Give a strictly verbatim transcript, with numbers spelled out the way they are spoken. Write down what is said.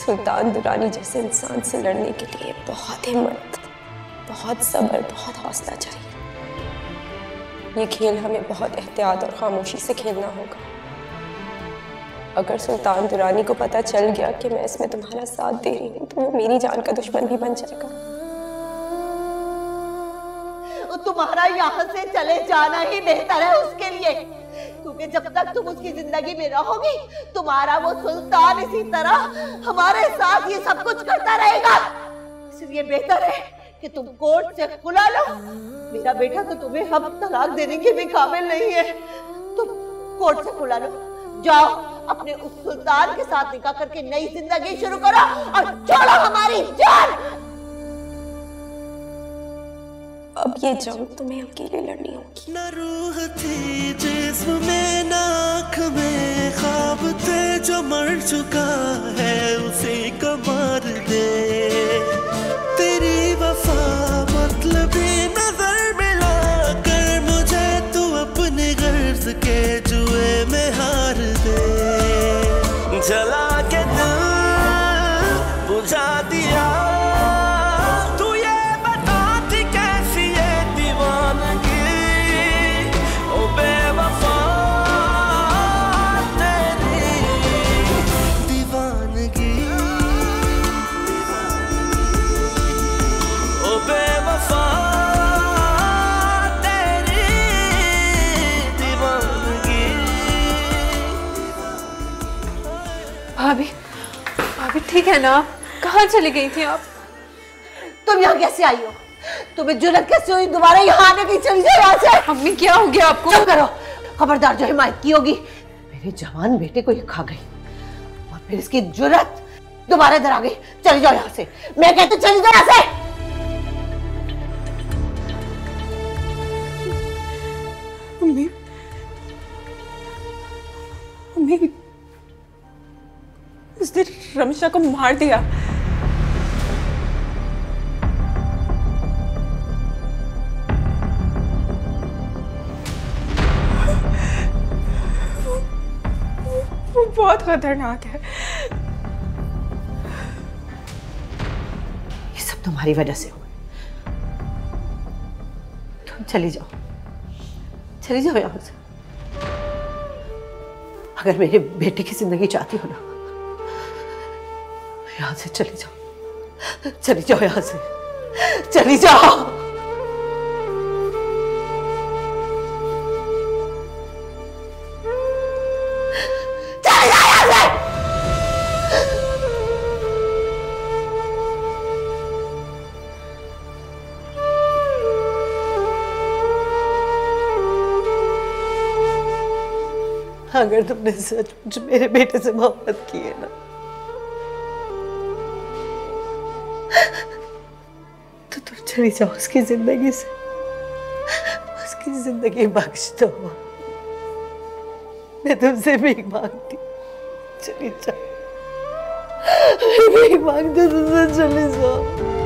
सुल्तान दुरानी जैसे इंसान से लड़ने के लिए बहुत हिम्मत, बहुत सब्र, बहुत हौसला चाहिए। ये खेल हमें बहुत एहतियात और खामोशी से खेलना होगा। अगर सुल्तान दुरानी को पता चल गया कि मैं इसमें तुम्हारा साथ दे रही हूँ तो वो मेरी जान का दुश्मन भी बन जाएगा। तुम्हारा यहाँ से चले जाना ही बेहतर है उसके लिए, क्योंकि जब तक तुम उसकी जिंदगी में रहोगी तुम्हारा वो सुल्तान इसी तरह हमारे साथ ये सब कुछ करता रहेगा। इसलिए बेहतर है कि तुम कोर्ट से खुला लो। मेरा बेटा तो तुम्हें हम तलाक देने के भी काबिल नहीं है। तुम कोर्ट से खुला लो, जाओ अपने उस सुल्तान के साथ निकाह करके नई जिंदगी शुरू करो और छोड़ो हमारी जान। अब ये जंग तुम्हें अकेले लड़नी होगी। न रूह थी जिस्म में, न आँख में ख्वाब थे, जो मर चुका है उसी को मार दे। तेरी वफा मतलबी नजर मिला कर मुझे तू अपने गर्ज के जुए में हार दे। जला के दिल बुझा दिया भाभी, भाभी ठीक है ना? कहाँ चली गई थी आप? तुम यहाँ कैसे आई हो? तुम्हें जुर्रत कैसे हुई दोबारा यहाँ आने की? चली जाओ यहाँ से। अम्मी क्या हो गया आपको? चुप करो, खबरदार जो हिमायत की होगी। मेरे जवान बेटे को ये खा गई और फिर इसकी जुर्रत दोबारा इधर आ गई। चली जाओ यहाँ से, मैं कहती चली जाओ यहाँ से। अम्मी, अम्मी उसने रमशा को मार दिया। वो बहुत खतरनाक है। ये सब तुम्हारी वजह से हुआ। तुम चली जाओ, चली जाओ यहां से। अगर मेरे बेटे की जिंदगी चाहती हो ना, यहाँ से चली जाओ, चली जाओ यहाँ से, चली जाओ। चली जाओ यहाँ से। अगर तुमने सचमुच मेरे बेटे से मोहब्बत की है ना, तो तुम चली जाओ उसकी जिंदगी से, उसकी जिंदगी बख्श दो। मैं तुमसे भीख मांगती, चली जाओ, भीख मांगती तुमसे, चली जाओ।